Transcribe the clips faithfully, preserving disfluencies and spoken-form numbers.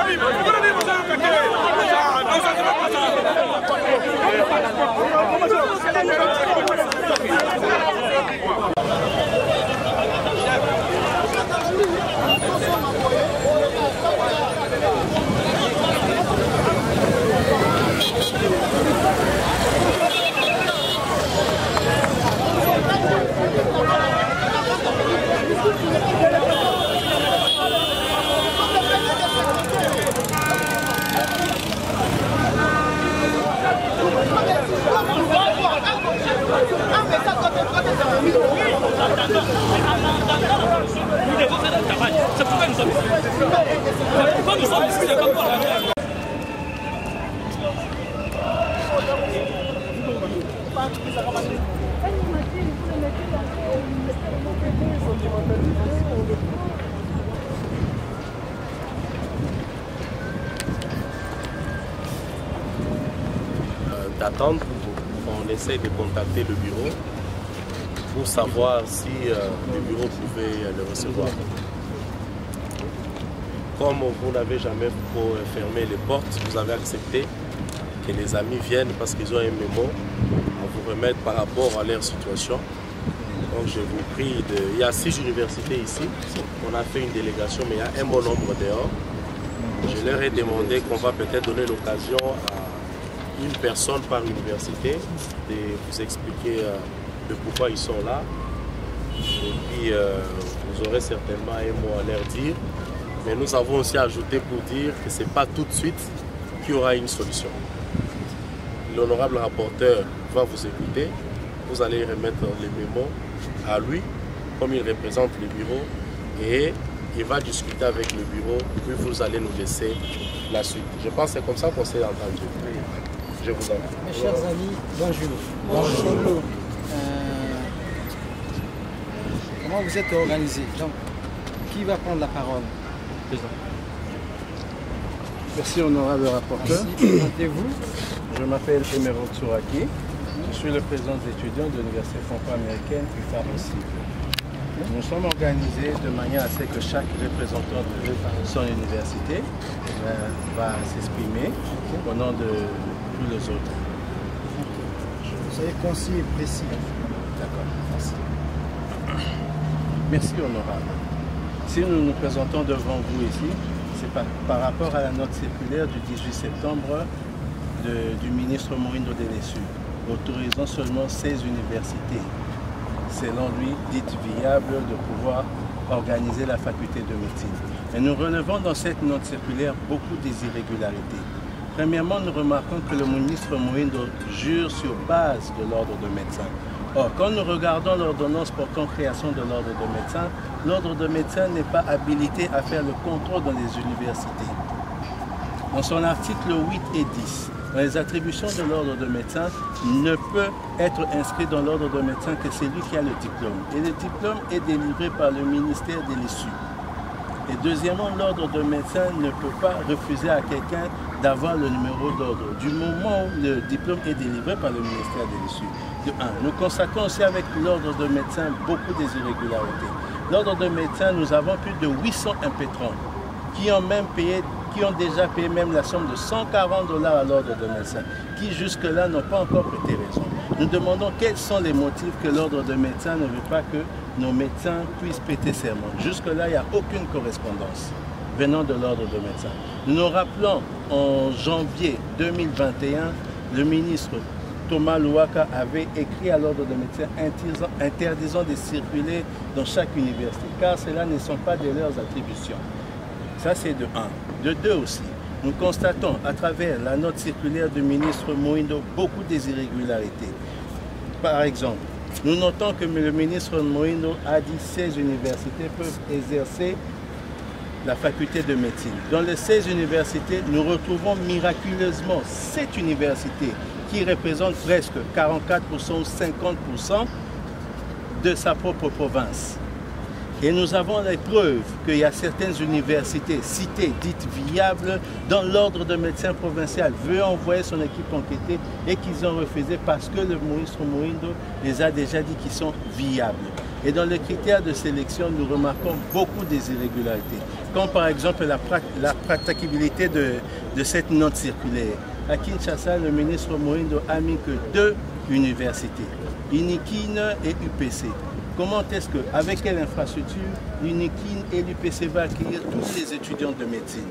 C'est pourquoi nous sommes ici. Pourquoi nous sommes ici, c'est comme quoi. D'attendre, on essaie de contacter le bureau pour savoir si euh, le bureau pouvait le recevoir. Comme vous n'avez jamais fermé les portes, vous avez accepté que les amis viennent parce qu'ils ont un mémo à vous remettre par rapport à leur situation. Donc je vous prie, de... il y a six universités ici, on a fait une délégation mais il y a un bon nombre dehors. Je leur ai demandé qu'on va peut-être donner l'occasion à une personne par université de vous expliquer euh, de pourquoi ils sont là. Et puis euh, vous aurez certainement un mot à leur dire. Mais nous avons aussi ajouté pour dire que ce n'est pas tout de suite qu'il y aura une solution. L'honorable rapporteur va vous écouter. Vous allez remettre les mémos à lui, comme il représente le bureau, et il va discuter avec le bureau, puis vous allez nous laisser la suite. Je pense que c'est comme ça qu'on s'est entendu. Je vous en prie. Mes chers amis, bonjour. Bonjour. bonjour. Euh, comment vous êtes organisés? Donc, qui va prendre la parole? Merci, honorable rapporteur. Présentez-vous. Je m'appelle Emerald Souraki. Je suis le président des étudiants de l'Université franco-américaine U F A R aussi. Nous sommes organisés de manière à ce que chaque représentant de son université euh, va s'exprimer au nom de tous les autres. Soyez concis et précis. D'accord, merci. Merci, honorable. Si nous nous présentons devant vous ici, c'est par, par rapport à la note circulaire du dix-huit septembre de, du ministre Moïndo Delessu, autorisant seulement seize universités, selon lui, dites viables de pouvoir organiser la faculté de médecine. Et nous relevons dans cette note circulaire beaucoup des irrégularités. Premièrement, nous remarquons que le ministre Moïndo jure sur base de l'ordre de médecins. Or, quand nous regardons l'ordonnance portant création de l'ordre de médecins, l'ordre de médecins n'est pas habilité à faire le contrôle dans les universités. Dans son article huit et dix, dans les attributions de l'ordre de médecins, ne peut être inscrit dans l'ordre de médecins que celui qui a le diplôme. Et le diplôme est délivré par le ministère de l'I S U. Et deuxièmement, l'ordre de médecin ne peut pas refuser à quelqu'un d'avoir le numéro d'ordre du moment où le diplôme est délivré par le ministère de l'I S U. De un, nous constatons aussi avec l'ordre de médecin beaucoup des irrégularités. L'ordre de médecin, nous avons plus de huit cents impétrants qui ont même payé, qui ont déjà payé même la somme de cent quarante dollars à l'ordre de médecin, qui jusque-là n'ont pas encore prêté raison. Nous demandons quels sont les motifs que l'ordre de médecin ne veut pas que nos médecins puissent prêter serment. Jusque-là, il n'y a aucune correspondance venant de l'ordre de médecin. Nous nous rappelons en janvier deux mille vingt et un, le ministre Thomas Louaka avait écrit à l'ordre de médecins interdisant, interdisant de circuler dans chaque université, car cela ne sont pas de leurs attributions. Ça, c'est de un. De deux aussi, nous constatons à travers la note circulaire du ministre Moïndo beaucoup des irrégularités. Par exemple, nous notons que le ministre Moïndo a dit que seize universités peuvent exercer la faculté de médecine. Dans les seize universités, nous retrouvons miraculeusement sept universités qui représentent presque quarante-quatre pour cent ou cinquante pour cent de sa propre province. Et nous avons la preuve qu'il y a certaines universités citées, dites viables, dans l'ordre de médecins provincial veut envoyer son équipe enquêter et qu'ils ont refusé parce que le ministre Moïndo les a déjà dit qu'ils sont viables. Et dans les critères de sélection, nous remarquons beaucoup des irrégularités. Comme par exemple la, la praticabilité de, de cette note circulaire. À Kinshasa, le ministre Moïndo a mis que deux universités, UNIKIN et U P C. Comment est-ce que, avec quelle infrastructure, l'UNIKIN et l'U P C va accueillir tous les étudiants de médecine?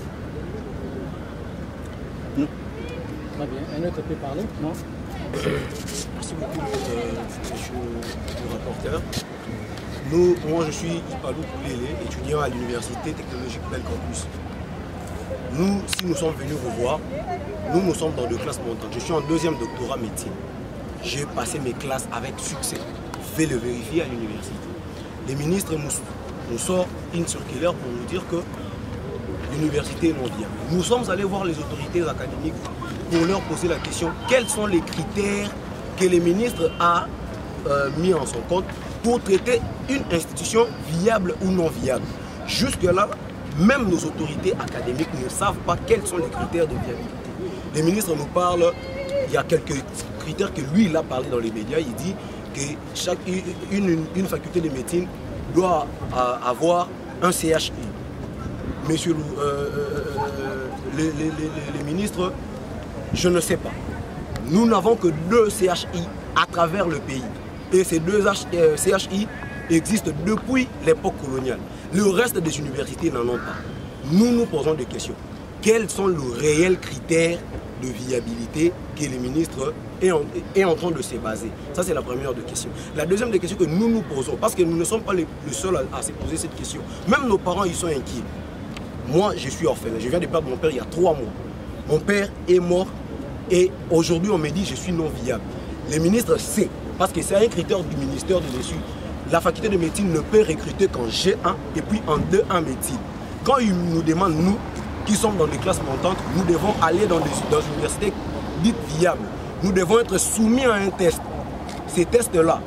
Nous. Très bien. Un autre peut parler? Non? Merci beaucoup, euh, monsieur le rapporteur. Nous, moi, je suis Ipalou Koulélé, étudiant à l'Université technologique Bel Campus. Nous, si nous sommes venus vous voir, nous, nous sommes dans deux classes montantes. Je suis en deuxième doctorat médecine. J'ai passé mes classes avec succès. Faites le vérifier à l'université. Les ministres nous, nous sortent une circulaire pour nous dire que l'université est non viable. Nous sommes allés voir les autorités académiques pour leur poser la question quels sont les critères que les ministres ont euh, mis en son compte pour traiter une institution viable ou non viable. Jusque-là, même nos autorités académiques ne savent pas quels sont les critères de viabilité. Les ministres nous parlent, il y a quelques critères que lui, il a parlé dans les médias, il dit que chaque, une, une, une faculté de médecine doit euh, avoir un C H I. Monsieur euh, euh, les, les, les, les ministres, je ne sais pas. Nous n'avons que deux C H I à travers le pays. Et ces deux C H I existent depuis l'époque coloniale. Le reste des universités n'en ont pas. Nous nous posons des questions. Quels sont les réels critères de viabilité que les ministres est en, est en train de se baser? Ça, c'est la première des questions. La deuxième des questions que nous nous posons, parce que nous ne sommes pas les, les seuls à, à se poser cette question. Même nos parents, ils sont inquiets. Moi, je suis orphelin. Je viens de perdre mon père il y a trois mois. Mon père est mort et aujourd'hui, on me dit que je suis non viable. Les ministres savent, parce que c'est un critère du ministère de dessus. La faculté de médecine ne peut recruter qu'en G un et puis en deux un médecine. Quand ils nous demandent, nous, qui sommes dans des classes montantes, nous devons aller dans des, dans des universités dites viables. Nous devons être soumis à un test. Ces tests-là,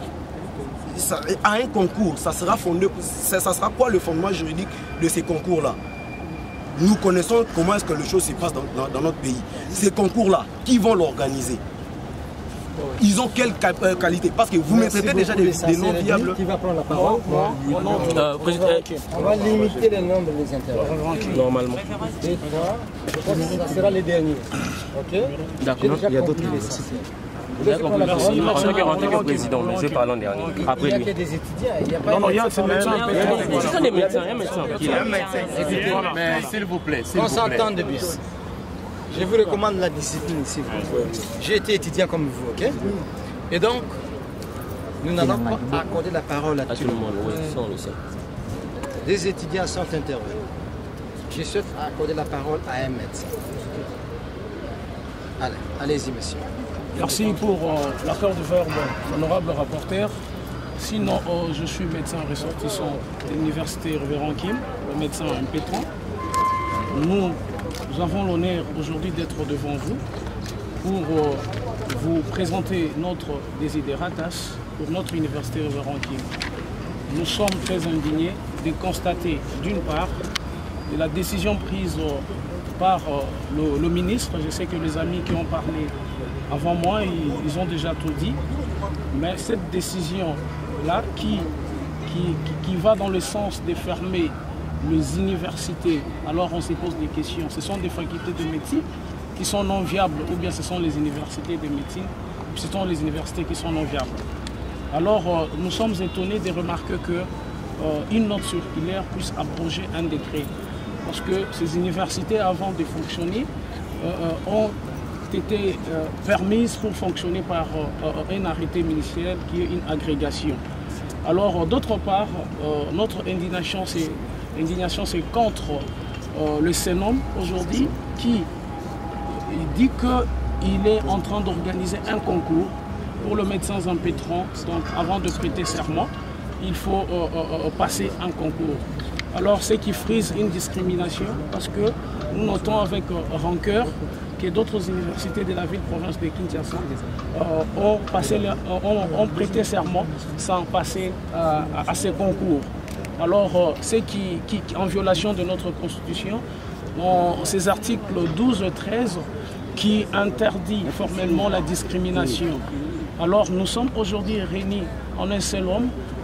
à un concours, ça sera fondé, ça, ça sera quoi le fondement juridique de ces concours-là? Nous connaissons comment est-ce que les choses se passent dans, dans, dans notre pays. Ces concours-là, qui vont l'organiser? Ils ont quelle qualité? Parce que vous me traitez déjà des, des non viables. Qui va prendre la parole? Moi, moi, moi, euh, président. On va limiter le nombre des intervenants. Normalement. Et trois, je pense que ça sera les derniers. Ok? D'accord. Il y a d'autres universités. D'accord, merci. En tant que, en tant que président, mais je parle en dernier. Après il n'y a lui. que des étudiants. Il n'y a pas Non, non, il y a des des médecins. Ce sont des médecins. Il y a un médecin. Il y a un médecin. Écoutez, mais s'il vous plaît, s'il On vous plaît. s'entend de bis. Je vous recommande la discipline ici. J'ai été étudiant comme vous, ok? Et donc, nous n'allons pas accorder la parole à tout le monde. Oui, ça on le sait. Des étudiants sont intervenus. Je souhaite accorder la parole à un médecin. Allez, allez-y, monsieur. Merci pour euh, l'accord de verbe, honorable rapporteur. Sinon, euh, je suis médecin ressortissant de l'université Révérend Kim, le médecin Mpetron. Nous, nous avons l'honneur aujourd'hui d'être devant vous pour euh, vous présenter notre desideratace pour notre université Révérend Kim. Nous sommes très indignés de constater, d'une part, de la décision prise euh, par euh, le, le ministre. Je sais que les amis qui ont parlé avant moi, ils, ils ont déjà tout dit. Mais cette décision-là qui, qui, qui, qui va dans le sens de fermer les universités, alors on se pose des questions. Ce sont des facultés de médecine qui sont non viables ou bien ce sont les universités de médecine, ce sont les universités qui sont non viables. Alors euh, nous sommes étonnés de remarquer qu'une euh, note circulaire puisse abroger un décret. Parce que ces universités, avant de fonctionner, euh, ont été euh, permises pour fonctionner par euh, un arrêté ministériel qui est une agrégation. Alors, euh, d'autre part, euh, notre indignation, c'est indignation, c'est contre euh, le Sénat aujourd'hui qui dit qu'il est en train d'organiser un concours pour le médecin Mpetron. Donc, avant de prêter serment, il faut euh, euh, passer un concours. Alors, c'est qui frise une discrimination parce que nous notons avec euh, rancœur que d'autres universités de la ville-province de Kinshasa euh, ont, passé le, ont, ont prêté serment sans passer euh, à, à ces concours. Alors, euh, c'est qui, qui, en violation de notre constitution, ont ces articles douze et treize qui interdit formellement la discrimination. Alors, nous sommes aujourd'hui réunis en un seul homme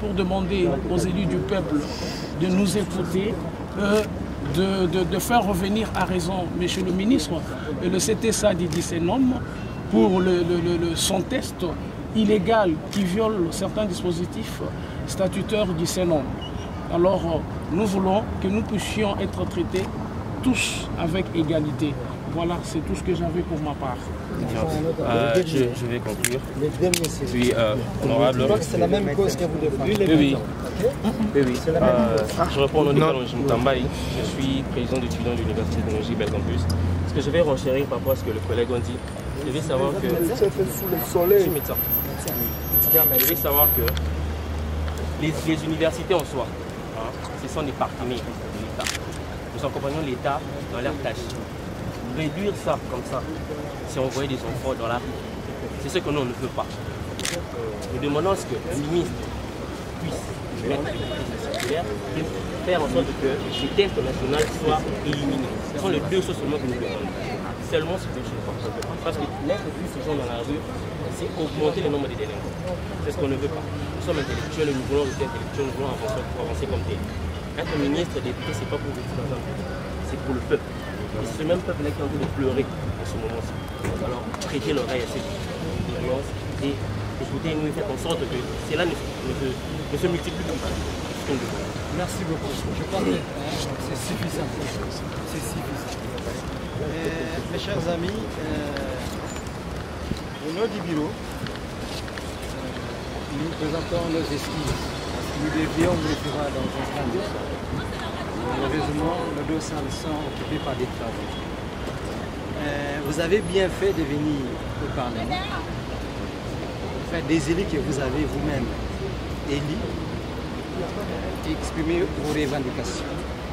pour demander aux élus du peuple de nous écouter, euh, de, de, de faire revenir à raison Monsieur le ministre et le C T S A Didi Senom pour le, le, le, son test illégal qui viole certains dispositifs statutaires du Sénat. Alors, nous voulons que nous puissions être traités tous avec égalité. Voilà, c'est tout ce que j'avais pour ma part. Euh, je, je vais conclure. Les derniers, c'est Oui, euh, honorable. Je crois que c'est la même cause que vous défendez. Oui, oui. oui, oui. Euh, je réponds au nom de Kalonji Moutambaye. Je suis président d'étudiants de l'Université de Technologie Bel Campus. Ce que je vais renchérir par rapport à ce que le collègue a dit, je vais savoir que... Ça fait sous le soleil. Je suis médecin. Je vais savoir que les, les universités en soi, hein, ce sont des partenaires de l'État. Nous accompagnons l'État dans leurs tâches. Réduire ça comme ça, c'est envoyer des enfants dans la rue. C'est ce que nous on ne veut pas. Nous demandons à ce que le ministre puisse mettre des prises circulaires et faire en sorte que les tests nationaux soient éliminés. Ce sont les deux choses seulement que nous demandons. Seulement ces deux choses. Parce que mettre plus de gens dans la rue, c'est augmenter le nombre de délinquants. C'est ce qu'on ne veut pas. Nous sommes intellectuels, nous voulons rester intellectuels, nous voulons avancer pour avancer comme tel. Être ministre, député, ce n'est pas pour rester dans un pays, c'est pour le peuple. Et c'est ce même peuple-là qui est en train de pleurer en ce moment-ci. Alors, prêtez l'oreille à cette violence et écoutez-nous et faites en sorte que cela ne, ne, se, ne se multiplie pas. Merci beaucoup. Je crois que c'est suffisant. C'est suffisant. Euh, mes chers amis, euh, au nom du bureau, euh, nous présentons nos excuses. Nous devions vous le faire dans un instant de ça. Malheureusement, nos deux salles sont occupées par des travaux. Euh, vous avez bien fait de venir au Parlement, faire des élus que vous avez vous-même élus, et exprimer vos revendications.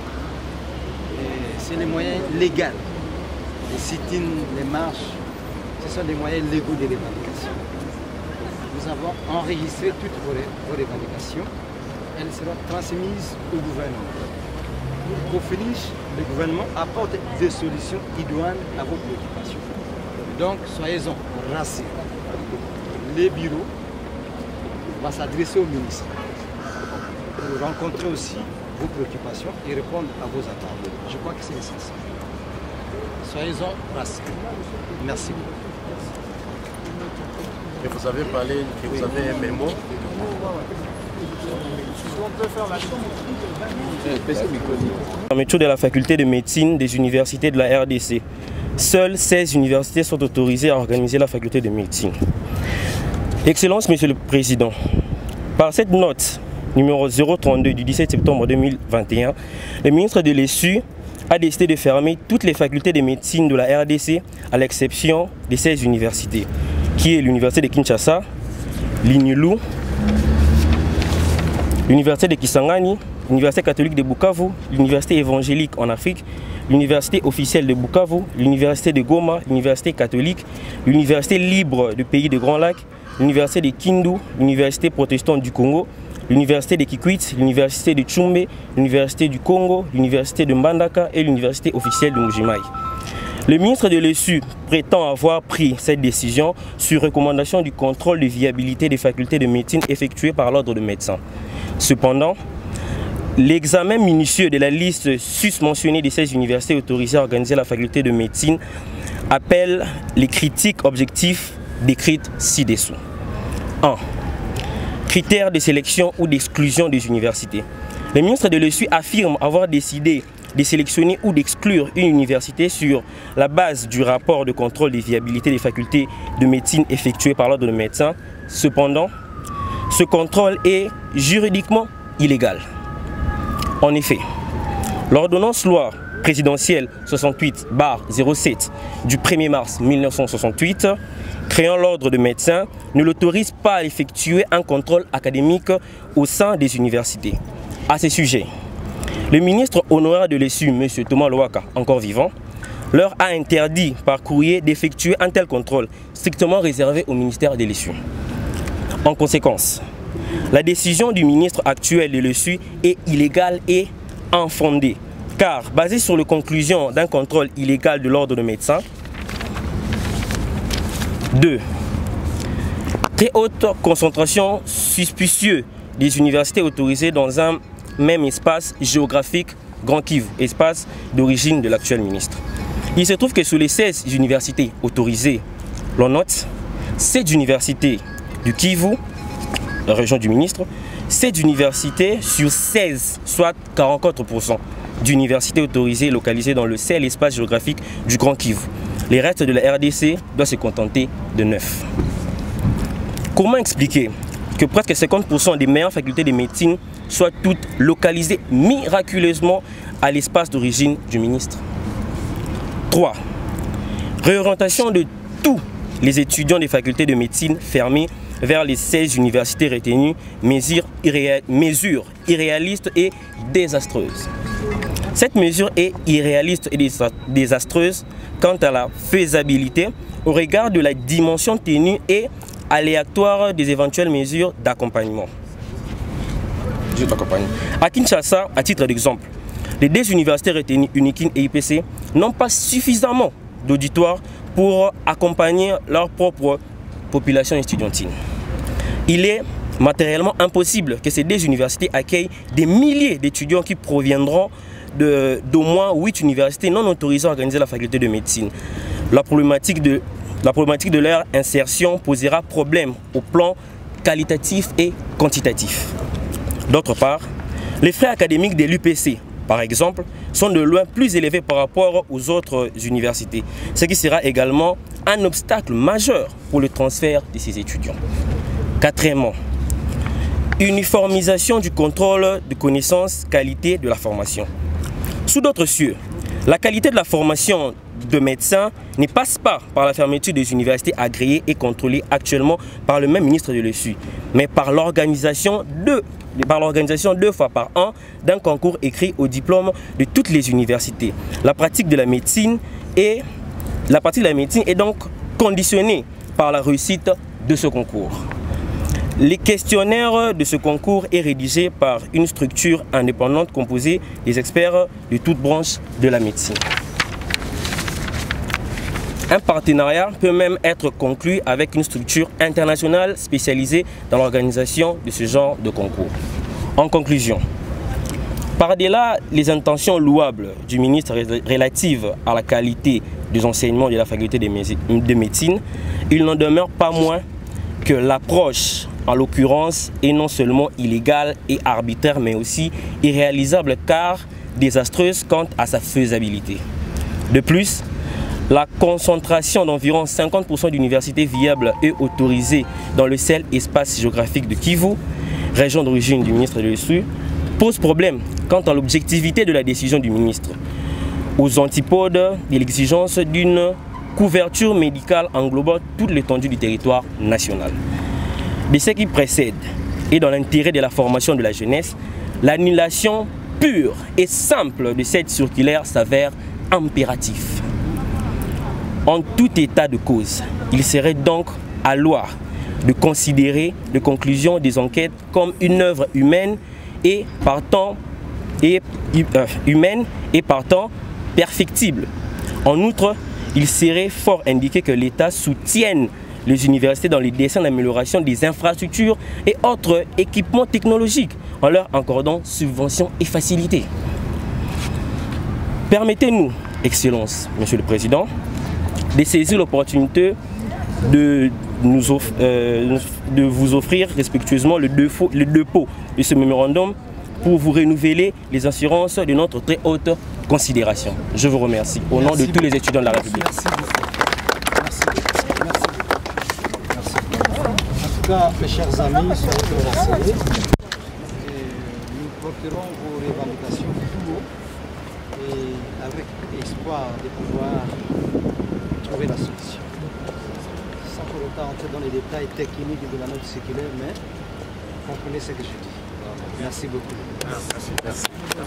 C'est les moyens légaux. Les sit-ins, les marches, ce sont des moyens légaux de revendication. Nous avons enregistré toutes vos, vos revendications. Elles seront transmises au gouvernement. Pour finir, le gouvernement apporte des solutions idoines à vos préoccupations. Donc, soyez-en rassurés. Les bureaux vont s'adresser au ministre pour rencontrer aussi vos préoccupations et répondre à vos attentes. Je crois que c'est essentiel. Soyez-en rassurés. Merci beaucoup. Et vous avez parlé que vous avez un mémo. Fermeture de la faculté de médecine des universités de la R D C. Seules seize universités sont autorisées à organiser la faculté de médecine. Excellence, Monsieur le Président, par cette note numéro zéro trente-deux du dix-sept septembre deux mille vingt et un, le ministre de l'E S U a décidé de fermer toutes les facultés de médecine de la R D C à l'exception des seize universités, qui est l'université de Kinshasa, l'I N U L U, l'université de Kisangani, l'université catholique de Bukavu, l'université évangélique en Afrique, l'université officielle de Bukavu, l'université de Goma, l'université catholique, l'université libre du pays de Grand Lac, l'université de Kindu, l'université protestante du Congo, l'université de Kikwit, l'université de Tchumbe, l'université du Congo, l'université de Mbandaka et l'université officielle de Mujimai. Le ministre de l'E S U prétend avoir pris cette décision sur recommandation du contrôle de viabilité des facultés de médecine effectué par l'ordre de médecins. Cependant, l'examen minutieux de la liste susmentionnée des seize universités autorisées à organiser la faculté de médecine appelle les critiques objectifs décrites ci-dessous. un. Critères de sélection ou d'exclusion des universités. Le ministre de l'E S U affirme avoir décidé de sélectionner ou d'exclure une université sur la base du rapport de contrôle de viabilité des facultés de médecine effectué par l'ordre de médecins. Cependant, ce contrôle est juridiquement illégal. En effet, l'ordonnance loi présidentielle soixante-huit barre zéro sept du premier mars mille neuf cent soixante-huit créant l'ordre de médecins ne l'autorise pas à effectuer un contrôle académique au sein des universités. À ce sujet, le ministre honoraire de l'E S U, M. Thomas Louaka, encore vivant, leur a interdit par courrier d'effectuer un tel contrôle strictement réservé au ministère de l'E S U. En conséquence, la décision du ministre actuel de l'E S U est illégale et infondée, car basée sur les conclusions d'un contrôle illégal de l'ordre de médecins. deux. Très haute concentration suspicieuse des universités autorisées dans un même espace géographique Grand Kivu, espace d'origine de l'actuel ministre. Il se trouve que sur les seize universités autorisées, l'on note sept universités du Kivu, la région du ministre, sept universités sur seize, soit quarante-quatre pour cent d'universités autorisées localisées dans le seul espace géographique du Grand Kivu. Les restes de la R D C doivent se contenter de neuf. Comment expliquer que presque cinquante pour cent des meilleures facultés de médecine soient toutes localisées miraculeusement à l'espace d'origine du ministre? trois. Réorientation de tous les étudiants des facultés de médecine fermées vers les seize universités retenues, mesure, irré mesure irréaliste et désastreuse. Cette mesure est irréaliste et désastreuse quant à la faisabilité au regard de la dimension ténue et aléatoire des éventuelles mesures d'accompagnement. À Kinshasa, à titre d'exemple, les deux universités retenues, Unikin et I P C, n'ont pas suffisamment d'auditoires pour accompagner leur propre population estudiantine. Il est matériellement impossible que ces deux universités accueillent des milliers d'étudiants qui proviendront d'au moins huit universités non autorisées à organiser la faculté de médecine. La problématique de, la problématique de leur insertion posera problème au plan qualitatif et quantitatif. D'autre part, les frais académiques de l'U P C, par exemple, sont de loin plus élevés par rapport aux autres universités, ce qui sera également un obstacle majeur pour le transfert de ces étudiants. Quatrièmement, uniformisation du contrôle de connaissances, qualité de la formation. Sous d'autres cieux, la qualité de la formation de médecins ne passe pas par la fermeture des universités agréées et contrôlées actuellement par le même ministre de l'E S U, mais par l'organisation de par l'organisation deux fois par an d'un concours écrit au diplôme de toutes les universités. La pratique de la médecine est, la pratique de la médecine est donc conditionnée par la réussite de ce concours. Les questionnaires de ce concours est rédigé par une structure indépendante composée des experts de toutes branches de la médecine. Un partenariat peut même être conclu avec une structure internationale spécialisée dans l'organisation de ce genre de concours. En conclusion, par-delà les intentions louables du ministre relatives à la qualité des enseignements de la faculté de médecine, il n'en demeure pas moins que l'approche, en l'occurrence, est non seulement illégale et arbitraire, mais aussi irréalisable car désastreuse quant à sa faisabilité. De plus, la concentration d'environ cinquante pour cent d'universités viables et autorisées dans le seul espace géographique de Kivu, région d'origine du ministre de l'E S U, pose problème quant à l'objectivité de la décision du ministre, aux antipodes de l'exigence d'une couverture médicale englobant toute l'étendue du territoire national. De ce qui précède et dans l'intérêt de la formation de la jeunesse, l'annulation pure et simple de cette circulaire s'avère impérative. En tout état de cause, il serait donc à loi de considérer les conclusions des enquêtes comme une œuvre humaine et partant, et, euh, humaine et partant perfectible. En outre, il serait fort indiqué que l'État soutienne les universités dans les dessins d'amélioration des infrastructures et autres équipements technologiques en leur accordant subventions et facilités. Permettez-nous, Excellence, Monsieur le Président, de saisir l'opportunité de, euh, de vous offrir respectueusement le dépôt, le dépôt de ce mémorandum pour vous renouveler les assurances de notre très haute considération. Je vous remercie au nom Merci de tous les étudiants de la République. Merci beaucoup. Merci. Merci. Merci. En tout cas, mes chers amis, soyez remerciés. Nous porterons vos revendications tout haut et avec espoir de pouvoir trouver la solution. Sans pour autant entrer dans les détails techniques de la note circulaire, mais comprenez ce que je dis. Merci beaucoup. Merci. Merci.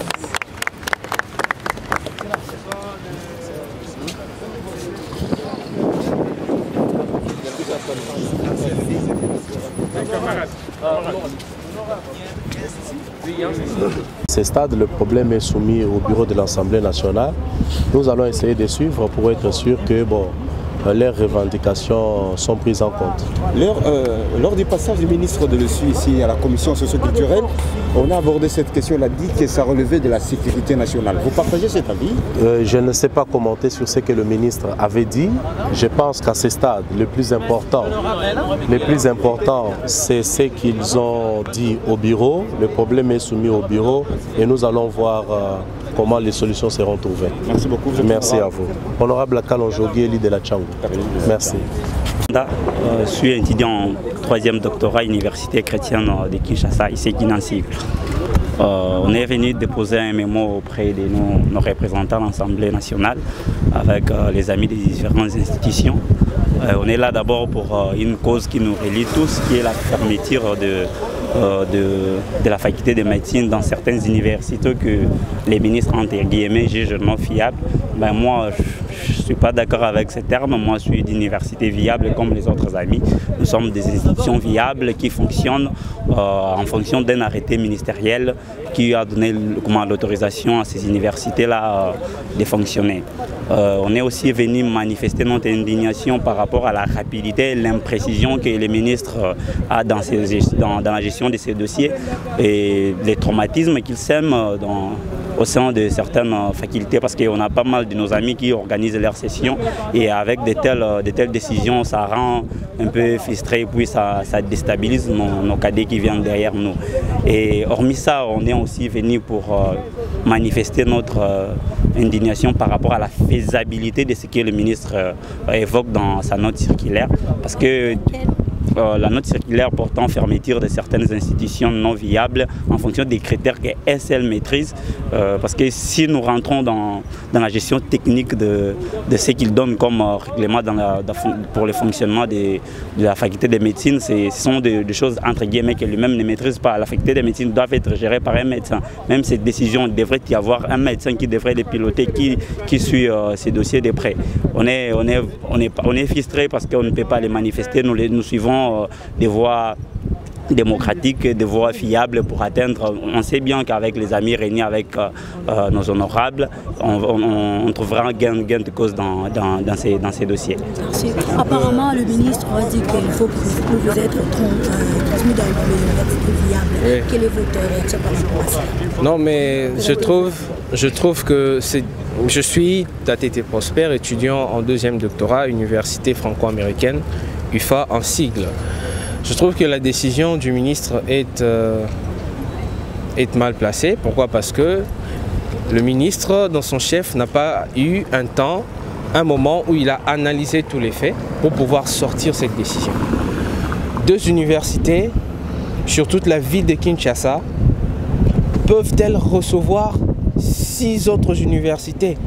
À ce stade, le problème est soumis au bureau de l'Assemblée nationale. Nous allons essayer de suivre pour être sûr que bon, leurs revendications sont prises en compte. Lors, euh, lors du passage du ministre de l'E S U ici à la commission socio-culturelle, on a abordé cette question, on a dit que ça relevait de la sécurité nationale. Vous partagez cet avis? euh, Je ne sais pas commenter sur ce que le ministre avait dit. Je pense qu'à ce stade, le plus important, le plus important, c'est ce qu'ils ont dit au bureau. Le problème est soumis au bureau et nous allons voir euh, comment les solutions seront trouvées. Merci beaucoup. Merci à vous. Honorable Kalonjogi, élu de la Tchangou. Merci. Je suis étudiant en troisième doctorat à l'Université chrétienne de Kinshasa, ici Kinansi. Euh, on est venu déposer un mémo auprès de nos, nos représentants à l'Assemblée nationale avec euh, les amis des différentes institutions. Euh, on est là d'abord pour euh, une cause qui nous relie tous, qui est la fermeture de, euh, de, de la faculté de médecine dans certaines universités que les ministres entre guillemets jugent non fiables. Ben, moi, je ne suis pas d'accord avec ce terme. Moi, je suis d'université viable comme les autres amis. Nous sommes des institutions viables qui fonctionnent euh, en fonction d'un arrêté ministériel qui a donné l'autorisation à ces universités-là euh, de fonctionner. Euh, on est aussi venu manifester notre indignation par rapport à la rapidité et l'imprécision que les ministres a dans, ces, dans, dans la gestion de ces dossiers et les traumatismes qu'ils sèment dans, au sein de certaines facultés, parce qu'on a pas mal de nos amis qui organisent leurs sessions et avec de telles, de telles décisions, ça rend un peu frustré, puis ça, ça déstabilise nos, nos cadets qui viennent derrière nous. Et hormis ça, on est aussi venu pour euh, manifester notre euh, indignation par rapport à la faisabilité de ce que le ministre euh, évoque dans sa note circulaire, parce que Euh, la note circulaire portant fermeture de certaines institutions non viables en fonction des critères qu'elle seule maîtrise. Euh, parce que si nous rentrons dans, dans la gestion technique de, de ce qu'il donne comme euh, règlement dans la, pour le fonctionnement de, de la faculté de médecine, ce sont des, des choses entre guillemets que lui-même ne maîtrise pas. La faculté de médecine doit être gérée par un médecin. Même cette décision, il devrait y avoir un médecin qui devrait les piloter, qui, qui suit euh, ces dossiers de près. On est, on est, on est, on est frustré parce qu'on ne peut pas les manifester. Nous, les, nous suivons des voies démocratiques, des voies fiables pour atteindre. On sait bien qu'avec les amis réunis avec euh, nos honorables, on, on, on trouvera un gain, gain de cause dans, dans, dans, ces, dans ces dossiers. Merci. Apparemment, le ministre a dit qu'il faut que vous êtes transmis dans l'université viable. Oui. Quelle est votre réaction par rapport à ça? Non, mais je trouve, je trouve que c'est... Je suis Tatete Prosper, étudiant en deuxième doctorat à l'université franco-américaine, U F A en sigle. Je trouve que la décision du ministre est, euh, est mal placée. Pourquoi? Parce que le ministre, dans son chef, n'a pas eu un temps, un moment où il a analysé tous les faits pour pouvoir sortir cette décision. Deux universités, sur toute la ville de Kinshasa, peuvent-elles recevoir six autres universités?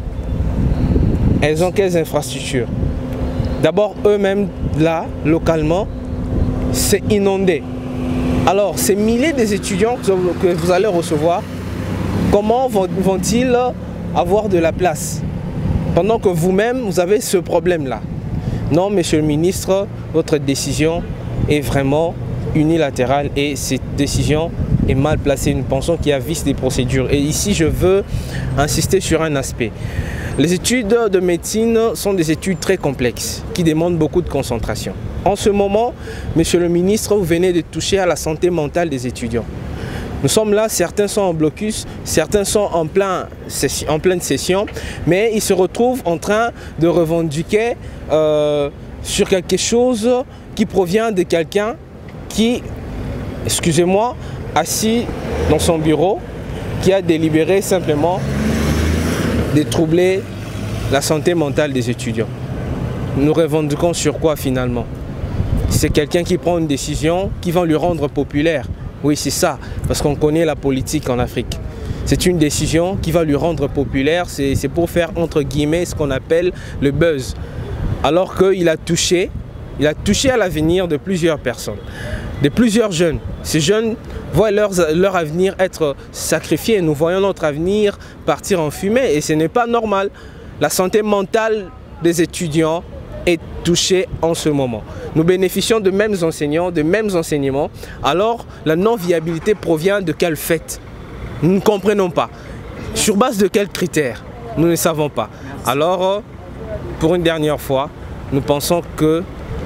Elles ont quelles infrastructures? D'abord, eux-mêmes, là, localement, c'est inondé. Alors, ces milliers d'étudiants que vous allez recevoir, comment vont-ils avoir de la place pendant que vous-même, vous avez ce problème-là? Non, monsieur le ministre, votre décision est vraiment unilatérale et cette décision est mal placée. Nous pensons qu'il y a vice des procédures. Et ici, je veux insister sur un aspect. Les études de médecine sont des études très complexes qui demandent beaucoup de concentration. En ce moment, monsieur le ministre, vous venez de toucher à la santé mentale des étudiants. Nous sommes là, certains sont en blocus, certains sont en, plein, en pleine session, mais ils se retrouvent en train de revendiquer euh, sur quelque chose qui provient de quelqu'un qui, excusez-moi, assis dans son bureau, qui a délibéré simplement de troubler la santé mentale des étudiants. Nous revendiquons sur quoi finalement? C'est quelqu'un qui prend une décision qui va lui rendre populaire. Oui, c'est ça, parce qu'on connaît la politique en Afrique. C'est une décision qui va lui rendre populaire, c'est pour faire entre guillemets ce qu'on appelle le buzz. Alors qu'il a touché, il a touché à l'avenir de plusieurs personnes, de plusieurs jeunes. Ces jeunes voient leur, leur avenir être sacrifié. Nous voyons notre avenir partir en fumée et ce n'est pas normal. La santé mentale des étudiants est touchée en ce moment. Nous bénéficions de mêmes enseignants, de mêmes enseignements. Alors, la non-viabilité provient de quel fait? Nous ne comprenons pas. Sur base de quels critères? Nous ne savons pas. Alors, pour une dernière fois, nous pensons que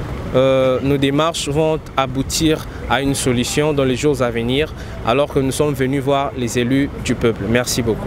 euh, nos démarches vont aboutir à une solution dans les jours à venir, alors que nous sommes venus voir les élus du peuple. Merci beaucoup.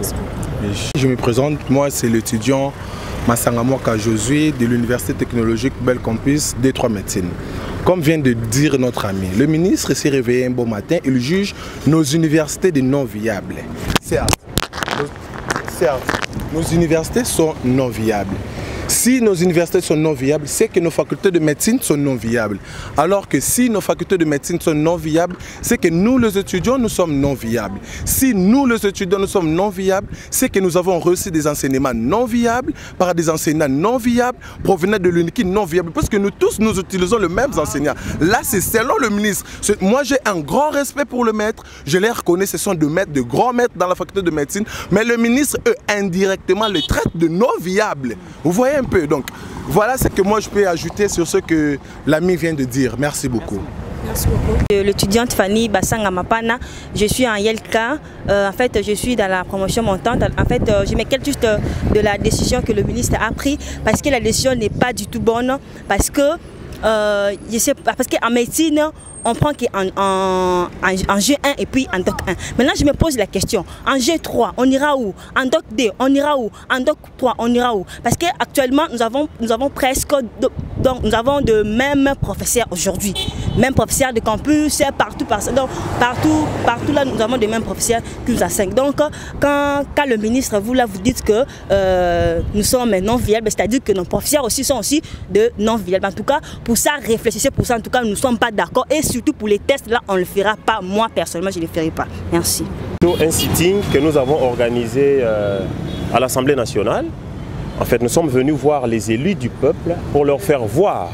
Je me présente, moi c'est l'étudiant Massangamoka Josué de l'Université technologique Bel Campus D trois Médecine. Comme vient de dire notre ami, le ministre s'est réveillé un beau matin, il juge nos universités de non viables. Certes, nos, certes, nos universités sont non viables. Si nos universités sont non viables, c'est que nos facultés de médecine sont non viables. Alors que si nos facultés de médecine sont non viables, c'est que nous les étudiants, nous sommes non viables. Si nous les étudiants, nous sommes non viables, c'est que nous avons reçu des enseignements non viables par des enseignants non viables provenant de l'unique non viable. Parce que nous tous, nous utilisons les mêmes enseignants. Là, c'est selon le ministre. Moi, j'ai un grand respect pour le maître. Je les reconnais, ce sont de maîtres, de grands maîtres dans la faculté de médecine. Mais le ministre, eux, indirectement, les traite de non viables. Vous voyez un peu. Donc voilà ce que moi je peux ajouter sur ce que l'ami vient de dire. Merci beaucoup. Merci beaucoup. L'étudiante Fanny Bassanga Mapana, je suis en Y L K. Euh, en fait, je suis dans la promotion montante. En fait, euh, je m'inquiète juste de la décision que le ministre a prise parce que la décision n'est pas du tout bonne. Parce que, euh, je sais, parce qu'en médecine, on prend en, en, en, en G un et puis en Doc un. Maintenant, je me pose la question, en G trois, on ira où? En Doc deux, on ira où? En Doc trois, on ira où? Parce qu'actuellement, nous avons, nous avons presque, de, donc, nous avons de mêmes professeurs aujourd'hui. Même professeurs de campus, partout, partout, donc, partout, partout là, nous avons de mêmes professeurs qui nous enseignent. Donc, quand, quand le ministre, vous là, vous dites que euh, nous sommes non viables, c'est-à-dire que nos professeurs aussi sont aussi de non viables. En tout cas, pour ça, réfléchissez pour ça. En tout cas, nous ne sommes pas d'accord. Et surtout pour les tests, là, on ne le fera pas. Moi, personnellement, je ne le ferai pas. Merci. Un sitting que nous avons organisé euh, à l'Assemblée nationale. En fait, nous sommes venus voir les élus du peuple pour leur faire voir,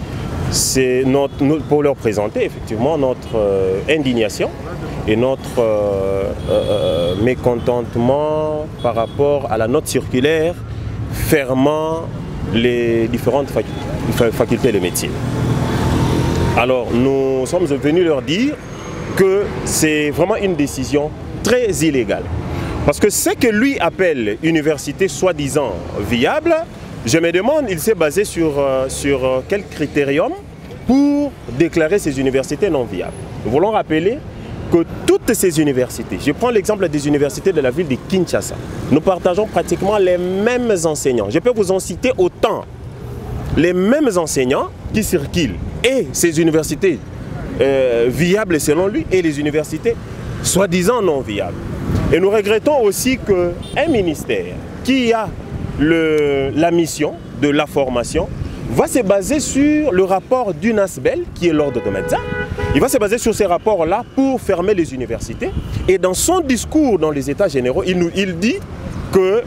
notre, pour leur présenter effectivement notre euh, indignation et notre euh, euh, mécontentement par rapport à la note circulaire fermant les différentes facultés de médecine. Alors, nous sommes venus leur dire que c'est vraiment une décision très illégale. Parce que ce que lui appelle université soi-disant viable, je me demande, il s'est basé sur, euh, sur euh, quel critérium pour déclarer ces universités non viables. Nous voulons rappeler que toutes ces universités, je prends l'exemple des universités de la ville de Kinshasa, nous partageons pratiquement les mêmes enseignants. Je peux vous en citer autant. Les mêmes enseignants qui circulent. Et ces universités euh, viables selon lui et les universités soi-disant non viables. Et nous regrettons aussi qu'un ministère qui a le, la mission de la formation va se baser sur le rapport du NASBEL, qui est l'ordre de médecins. Il va se baser sur ces rapports-là pour fermer les universités. Et dans son discours dans les États généraux, il, nous, il dit que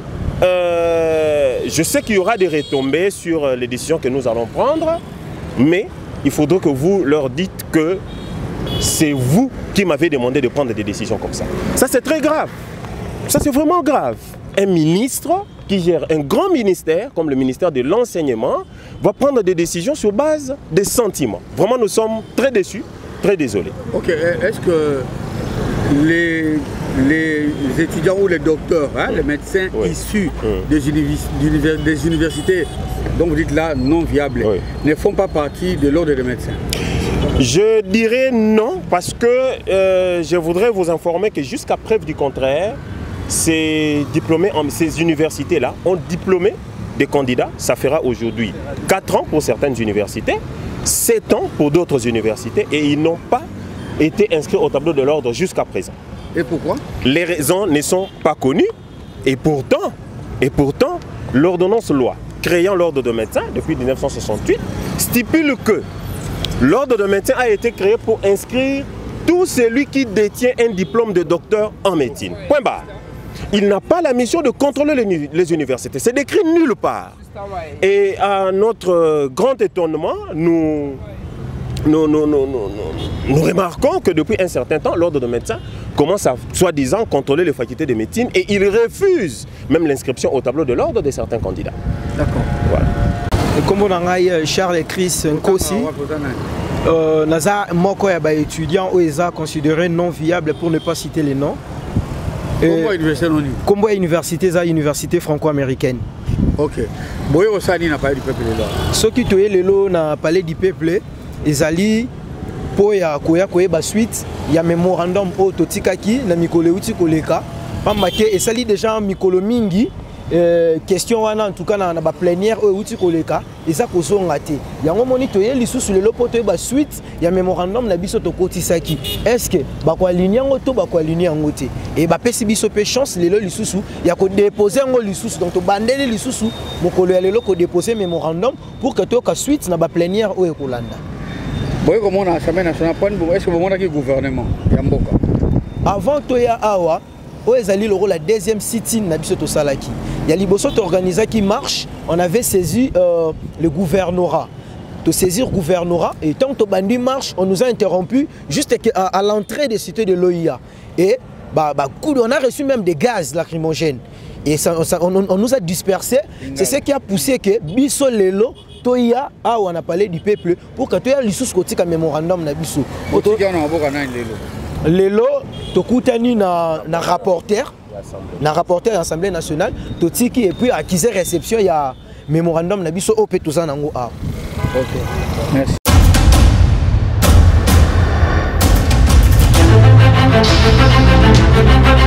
euh, je sais qu'il y aura des retombées sur les décisions que nous allons prendre, mais il faudrait que vous leur dites que c'est vous qui m'avez demandé de prendre des décisions comme ça. Ça, c'est très grave. Ça, c'est vraiment grave. Un ministre qui gère un grand ministère, comme le ministère de l'enseignement, va prendre des décisions sur base des sentiments. Vraiment, nous sommes très déçus, très désolés. Ok, est-ce que les, les étudiants ou les docteurs, hein, les médecins oui. issus oui. Des, univers, des universités, dont vous dites là, non viables, oui. ne font pas partie de l'ordre des médecins? Je dirais non, parce que euh, je voudrais vous informer que jusqu'à preuve du contraire, ces diplômés, ces universités-là ont diplômé des candidats. Ça fera aujourd'hui quatre ans pour certaines universités, sept ans pour d'autres universités, et ils n'ont pas été inscrits au tableau de l'ordre jusqu'à présent. Et pourquoi? Les raisons ne sont pas connues, et pourtant, et pourtant l'ordonnance loi créant l'ordre de médecins depuis mille neuf cent soixante-huit stipule que l'ordre de médecins a été créé pour inscrire tout celui qui détient un diplôme de docteur en médecine. Point barre. Il n'a pas la mission de contrôler les, les universités. C'est décrit nulle part. Et à notre grand étonnement, nous, nous, nous, nous, nous, nous remarquons que depuis un certain temps, l'ordre de médecins commence à, soi-disant, contrôler les facultés de médecine et il refuse même l'inscription au tableau de l'ordre de certains candidats. D'accord. Voilà. Comme on a Charles et Chris Nkosi, Naza Moko Yaba étudiant ou Eza considéré non viable pour ne pas citer les noms. Combo université non. Combo université za université franco-américaine. OK. Boyo osani na palais du peuple là. Ce qui toye lelo na palais du peuple ezali po ya koya koyeba suite ya memorandum o totikaki na mikolo uti koleka pamba ke esali déjà mikolo mingi. Euh, question wana en tout cas na ba plénière o uti koleka eza kozonga te yango monito ye lisusu lelo poto ba suite ya memorandum na biso to kotisaki est-ce que ba ko aligner ngo to ba ko aligner ngo te et ba pesi biso pe chance lelo lisusu ya ko déposer ngo lisusu donc to bandeli lisusu mokolo ya lelo ko déposer memorandum pour que to ka suite na ba plénière o ekolanda boye comme on a Assemblée nationale est-ce que vous montrez le gouvernement ya mboka avant to ya awa o ezali le rôle la deuxième sit-in na biso to salaki il y a liboso organisé qui marche on avait saisi euh, le gouvernorat de saisir gouvernorat et tant que bandi marche on nous a interrompu juste à, à l'entrée des cités de l'O I A et bah, bah, on a reçu même des gaz lacrymogènes et ça, ça, on, on nous a dispersés c'est ce qui a poussé que biso lelo toya a on a parlé du peuple pour que toya lisusu kotika memorandum na biso lelo tokutani na na rapporteur na rapporteur de l'Assemblée nationale totiki et puis acquise réception il y a mémorandum na biso opé tout ça nango a. OK. Merci.